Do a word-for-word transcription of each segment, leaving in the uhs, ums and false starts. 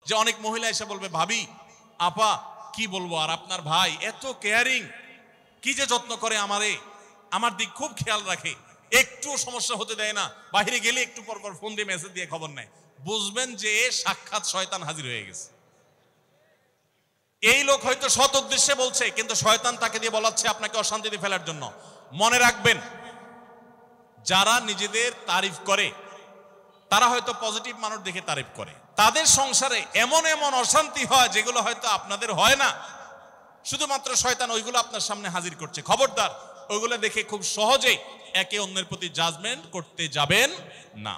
যে অনেক মহিলা এসে বলবে, ভাবি আপা কি বলবো, আর আপনার ভাই এত কেয়ারিং, কি যে যত্ন করে আমারে, আমার দিক খুব খেয়াল রাখে, একটু সমস্যা হতে দেয় না, বাইরে গেলে একটু পর পর ফোন দিয়ে মেসেজ দিয়ে খবর নেয়। বুঝবেন যে সাক্ষাৎ শয়তান হাজির হয়ে গেছে। এই লোক হয়তো সৎ উদ্দেশ্যে বলছে, কিন্তু শয়তান তাকে দিয়ে বলাচ্ছে আপনাকে অশান্তিতে ফেলার জন্য। মনে রাখবেন, যারা নিজেদের তারিফ করে তারা হয়তো পজিটিভ মানুষ দেখে তারিফ করে, তাদের সংসারে এমন এমন অশান্তি হয় যেগুলো হয়তো আপনাদের হয় না, শুধুমাত্র শয়তান ওইগুলো আপনার সামনে হাজির করছে। খবরদার, ওইগুলো দেখে খুব সহজেই একে অন্যের প্রতি জাজমেন্ট করতে যাবেন না।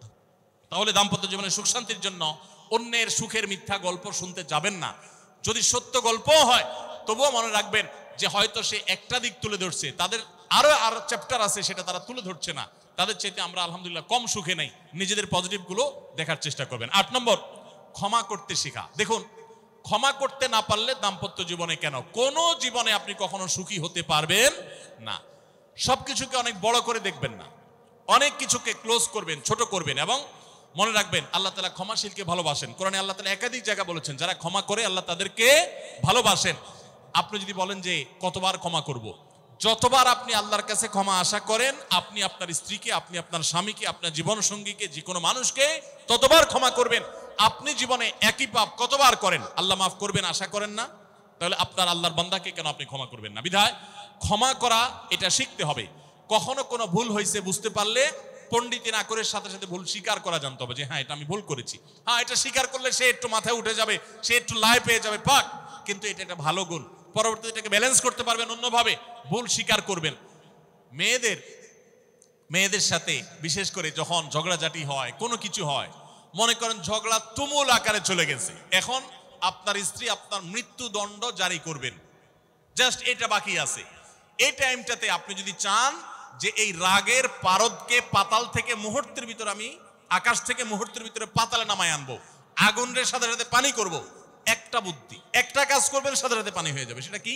তাহলে দাম্পত্য জীবনে সুখ শান্তির জন্য অন্যের সুখের মিথ্যা গল্প শুনতে যাবেন না। যদি সত্য গল্পও হয় তবুও মনে রাখবেন যে হয়তো সে একটা দিক তুলে ধরছে, তাদের আরো আরো চ্যাপ্টার আছে সেটা তারা তুলে ধরছে না, তাদের চাইতে আমরা আলহামদুলিল্লাহ কম সুখে নাই। নিজেদের পজিটিভ গুলো দেখার চেষ্টা করবেন। আট নম্বর, ক্ষমা করতে শেখা। দেখুন, ক্ষমা করতে না পারলে দাম্পত্য জীবনে কেন, কোন জীবনে আপনি কখনো সুখী হতে পারবেন না। সবকিছুকে অনেক বড় করে দেখবেন না, অনেক কিছুকে ক্লোজ করবেন, ছোট করবেন। এবং মনে রাখবেন, আল্লাহ তাআলা ক্ষমাশীলকে ভালোবাসেন। কোরআনে আল্লাহ তাআলা একাধিক জায়গা বলেছেন, যারা ক্ষমা করে আল্লাহ তাদেরকে ভালোবাসেন। আপনি যদি বলেন যে কতবার ক্ষমা করব, যতবার আপনি আল্লাহর কাছে ক্ষমা আশা করেন, আপনি আপনার স্ত্রীকে, আপনি আপনার স্বামীকে, আপনার জীবন সঙ্গীকে, যে কোনো মানুষকে ততবার ক্ষমা করবেন। আপনি জীবনে একই পাপ কতবার করেন, আল্লাহ মাফ করবেন আশা করেন না? তাহলে আপনার আল্লাহর বান্দাকে কেন আপনি ক্ষমা করবেন না? বিধায় ক্ষমা করা এটা শিখতে হবে। কখনো কোনো ভুল হয়েছে বুঝতে পারলে পণ্ডিতি না করে সাথে সাথে ভুল স্বীকার করা জানতে হবে, যে হ্যাঁ এটা আমি ভুল করেছি। হ্যাঁ, এটা স্বীকার করলে সে একটু মাথায় উঠে যাবে, সে একটু লাই পেয়ে যাবে, পাক। কিন্তু এটা একটা ভালো গুণ, পরবর্তীতে এটাকে ব্যালেন্স করতে পারবেন অন্যভাবে। ভুল স্বীকার করবেন। মেয়েদের মেয়েদের সাথে বিশেষ করে যখন ঝগড়াঝাটি হয়, কোনো কিছু হয়, মনে করেন ঝগড়া তুমুল আকারে চলে গেছে, এখন আপনার স্ত্রী আপনার মৃত্যুদণ্ড জারি করবেন, জাস্ট এটা বাকি আছে। এই টাইমটাতে আপনি যদি চান যে এই রাগের পারদকে পাতাল থেকে মুহূর্তের ভিতর, আমি আকাশ থেকে মুহূর্তের ভিতরে পাতালে নামায় আনবো, আগুনের সাথে সাথে পানি করব, একটা বুদ্ধি, একটা কাজ করবেন, সাথে সাথে পানি হয়ে যাবে। সেটা কি?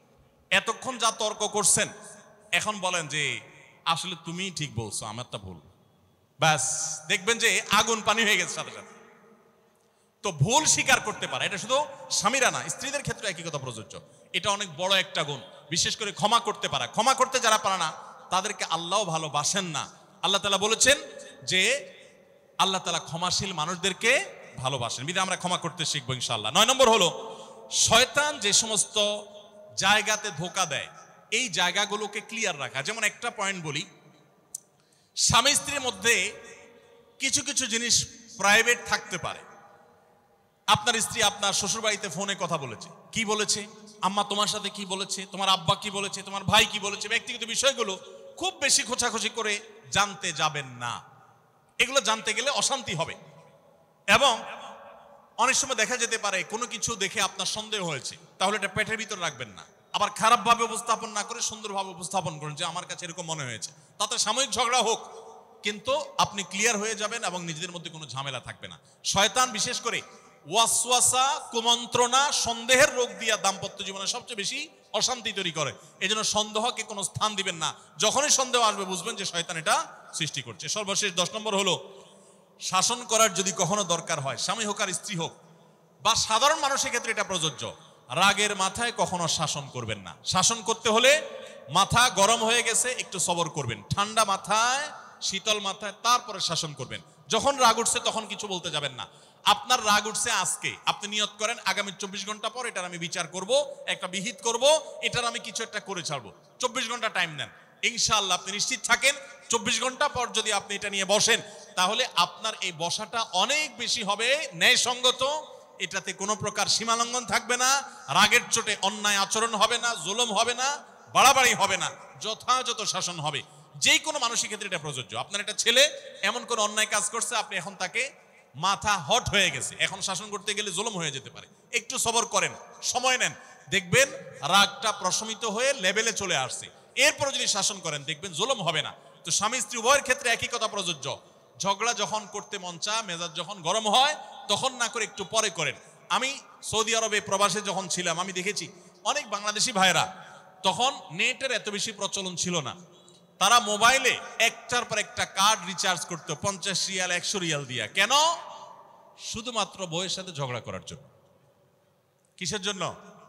এতক্ষণ যা তর্ক করছেন, এখন বলেন যে আসলে তুমি ঠিক বলছো, আমারটা ভুল, ব্যাস দেখবেন যে আগুন পানি হয়ে গেছে সাথে সাথে। তো ভুল স্বীকার করতে পারে, এটা শুধু স্বামীরা না, স্ত্রীদের ক্ষেত্রে একই কথা প্রযোজ্য। এটা অনেক বড় একটা গুণ, বিশেষ করে ক্ষমা করতে পারা। ক্ষমা করতে যারা পারে না তাদেরকে আল্লাহ ভালোবাসেন না। আল্লাহ তাআলা বলেছেন যে আল্লাহ তাআলা ক্ষমাশীল মানুষদেরকে ভালোবাসেন, বিধায় আমরা ক্ষমা করতে শিখবো ইনশাআল্লাহ। নয় নম্বর হলো, শয়তান যে সমস্ত জায়গাতে ধোঁকা দেয় এই জায়গাগুলোকে ক্লিয়ার রাখা। যেমন একটা পয়েন্ট বলি, স্বামী স্ত্রীর মধ্যে কিছু কিছু জিনিস প্রাইভেট থাকতে পারে। আপনার স্ত্রী আপনার শ্বশুর বাড়িতে ফোনে কথা বলেছে, কি বলেছে, আম্মা তোমার সাথে কি বলেছে, তোমার আব্বা কি বলেছে, তোমার ভাই কি বলেছে, ব্যক্তিগত বিষয়গুলো খুব বেশি খোঁচাখুচি করে জানতে যাবেন না। এগুলো জানতে গেলে অশান্তি হবে। এবং অনেক সময় দেখা যেতে পারে কোনো কিছু দেখে আপনার সন্দেহ হয়েছে, তাহলে এটা পেটের ভিতর রাখবেন না। আবার খারাপভাবে উপস্থাপন না করে সুন্দরভাবে উপস্থাপন করুন যে আমার কাছে এরকম মনে হয়েছে, তাতে সাময়িক ঝগড়া হোক, কিন্তু আপনি ক্লিয়ার হয়ে যাবেন এবং নিজেদের মধ্যে কোনো ঝামেলা থাকবে না। শয়তান বিশেষ করে ওয়াসওয়াসা, কুমন্ত্রণা, সন্দেহের রোগ দিয়া দাম্পত্য জীবনে সবচেয়ে বেশি অশান্তি তৈরি করে। এই জন্য সন্দেহকে কোনো স্থান দিবেন না। যখনই সন্দেহ আসবে বুঝবেন যে শয়তান এটা সৃষ্টি করছে। সর্বশেষ দশ নম্বর হলো, শাসন করার যদি কখনো দরকার হয়, স্বামী হোক আর স্ত্রী হোক বা সাধারণ মানুষের ক্ষেত্রে এটা প্রযোজ্য, রাগের মাথায় কখনো শাসন করবেন না। শাসন করতে হলে মাথা গরম হয়ে গেছে একটু সবর করবেন, ঠান্ডা মাথায়, শীতল মাথায় তারপরে শাসন করবেন। যখন রাগ উঠছে তখন কিছু বলতে যাবেন না। আপনার রাগ উঠছে আজকে, আপনি নিয়ত করেন আগামী চব্বিশ ঘন্টা পর এটার আমি বিচার করব, একটা বিহিত করব, এটার আমি কিছু একটা করে ছাড়বো। চব্বিশ ঘন্টা টাইম নেন, ইনশাআল্লাহ আপনি নিশ্চিত থাকেন চব্বিশ ঘন্টা পর যদি আপনি এটা নিয়ে বসেন, তাহলে আপনার এই বসাটা অনেক বেশি হবে ন্যায়সঙ্গত। এটাতে কোনো প্রকার সীমালঙ্ঘন থাকবে না, রাগের চোটে অন্যায় আচরণ হবে না, জুলুম হবে না, বাড়াবাড়ি হবে না, যথাযথ শাসন হবে। যে কোনো মানুষের ক্ষেত্রে এটা প্রযোজ্য। আপনার একটা ছেলে এমন কোন অন্যায় কাজ করছে, আপনি এখন তাকে মাথা হট হয়ে গেছে, এখন শাসন করতে গেলে জুলুম হয়ে যেতে পারে, একটু সবর করেন, সময় নেন, দেখবেন রাগটা প্রশমিত হয়ে লেভেলে চলে আসছে। এরপর যদি শাসন করেন দেখবেন জুলুম হবে না। তো স্বামী স্ত্রী উভয়ের ক্ষেত্রে একই কথা প্রযোজ্য। ঝগড়া যখন করতে মন চায়, মেজাজ যখন গরম হয়, তখন না করে একটু পরে করেন। আমি সৌদি আরবে প্রবাসে যখন ছিলাম, আমি দেখেছি অনেক বাংলাদেশি ভাইয়েরা, তখন নেটের এত বেশি প্রচলন ছিল না, তারা মোবাইলে একটার পর একটা কার্ড রিচার্জ করতো পঞ্চাশ রিয়াল, একশো রিয়াল দিয়া। কেন? শুধুমাত্র বউয়ের সাথে ঝগড়া করার জন্য। কিসের জন্য?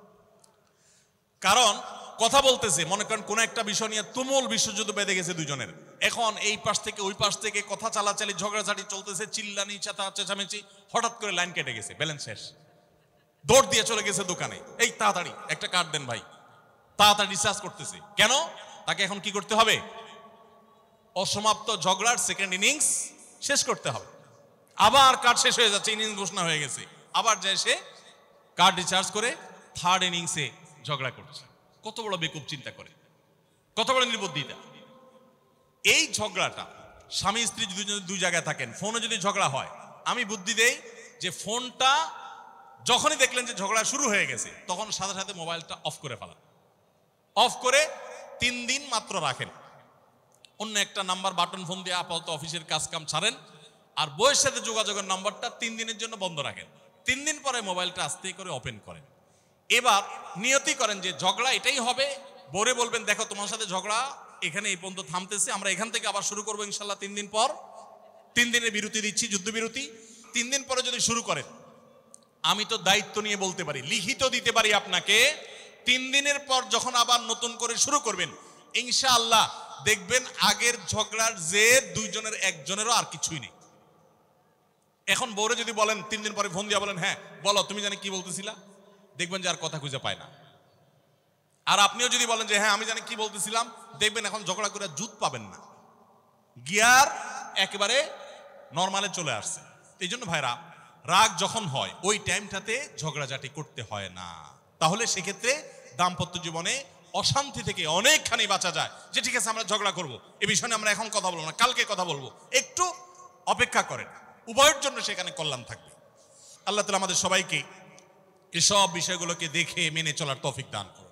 কারণ কথা বলতেছে, মনে করেন কোন একটা বিষয় নিয়ে তুমুল বিশ্বযুদ্ধ বেঁধে গেছে দুজনের, এখন এই পাশ থেকে ওই পাশ থেকে কথা চালাচালি ঝগড়াঝাটি চলতেছে, চিল্লানি চাতা চেঁচামেচি, হঠাৎ করে লাইন কেটে গেছে, ব্যালেন্স শেষ, দৌড় দিয়ে চলে গেছে দোকানে, এই তাড়াতাড়ি একটা কার্ড দেন ভাই, তাড়াতাড়ি রিচার্জ করতেছে। কেন? তাকে এখন কি করতে হবে? অসমাপ্ত ঝগড়ার সেকেন্ড ইনিংস শেষ করতে হবে। আবার কার্ড শেষ হয়ে যাচ্ছে, ইনিংস ঘোষণা হয়ে গেছে, আবার যায় সে কার্ড রিচার্জ করে থার্ড ইনিংসে ঝগড়া করছে। কত বড় বেকুব চিন্তা করে, কত বড় নির্বুদ্ধিতা। এই ঝগড়াটা স্বামী স্ত্রী যদি দুই জায়গায় থাকেন, ফোনে যদি ঝগড়া হয়, আমি বুদ্ধি দেই যে ফোনটা যখনই দেখলেন যে ঝগড়া শুরু হয়ে গেছে, তখন সাথে সাথে মোবাইলটা অফ করে ফেলান। অফ করে তিন দিন মাত্র রাখেন, অন্য একটা নাম্বার বাটন ফোন দিয়ে আপাতত অফিসের কাজ কাম ছাড়েন, আর বউয়ের সাথে যোগাযোগের নাম্বারটা তিন দিনের জন্য বন্ধ রাখেন। তিন দিন পরে মোবাইলটা আস্তে করে ওপেন করেন। এবার নিয়তি করেন যে ঝগড়া এটাই হবে, বউরে বলবেন দেখো তোমার সাথে ঝগড়া এখানে এই পর্যন্ত থামতেছে, আমরা এখান থেকে আবার শুরু করবো ইনশাল্লাহ তিন দিন পর, তিন দিনের বিরতি দিচ্ছি, যুদ্ধবিরতি। তিন দিন পরে যদি শুরু করেন, আমি তো দায়িত্ব নিয়ে বলতে পারি, লিখিত দিতে পারি আপনাকে, তিন দিনের পর যখন আবার নতুন করে শুরু করবেন ইনশাআল্লাহ দেখবেন আগের ঝগড়ার যে দুইজনের একজনেরও আর কিছুই নেই। এখন বউরে যদি বলেন তিন দিন পরে ফোন দিয়া বলেন হ্যাঁ বলো তুমি জানি কি বলতেছিলা, দেখবেন যে আর কথা খুঁজে পায় না। আর আপনিও যদি বলেন যে হ্যাঁ আমি জানি কি বলতেছিলাম, দেখবেন এখন ঝগড়া করে জুত পাবেন না, গিয়ার একেবারে নরমালে চলে আসছে। এই জন্য ভাইরা, রাগ যখন হয় ওই টাইমটাতে ঝগড়াঝাটি করতে হয় না, তাহলে সেক্ষেত্রে দাম্পত্য জীবনে অশান্তি থেকে অনেকখানি বাঁচা যায়। যে ঠিক আছে আমরা ঝগড়া করব, এ বিষয়ে আমরা এখন কথা বলবো না, কালকে কথা বলবো, একটু অপেক্ষা করেন, উভয়ের জন্য সেখানে কল্যাণ থাকবে। আল্লাহ তাআলা আমাদের সবাইকে এসব বিষয়গুলোকে দেখে মেনে চলার তৌফিক দান করুন।